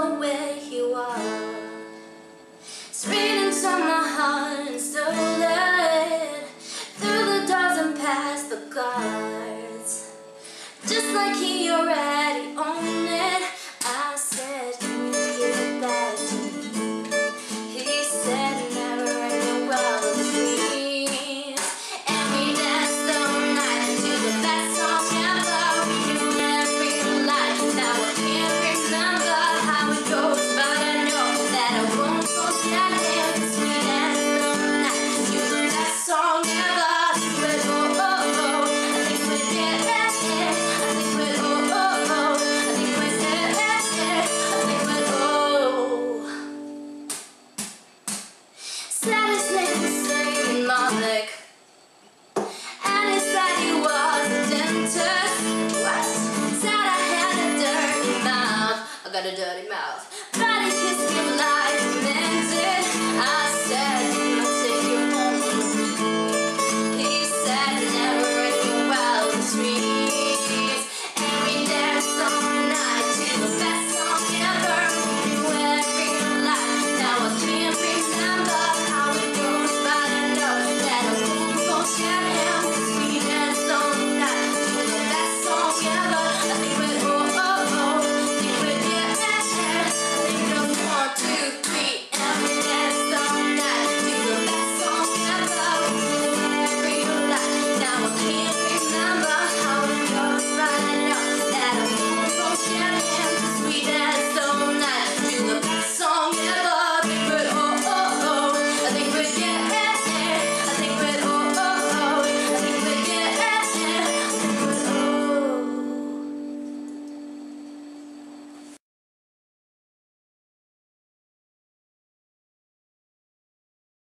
the way he was. Straight into my heart and stole it through the doors and past the guards. Just like he already owned it, I said, can you give it back to me? He said, never ending well between. And we danced all night to the best song ever. We knew every line. Now I can't remember how it goes, but I know that I won't forget him. 'Cause we danced all night to the best song ever. But oh oh oh, I think we're there. I think we're oh oh oh, I think we're there. I think we're oh. Said his name was Saint Malik, and he said he was a dentist. What? Said I had a dirty mouth. I got a dirty mouth.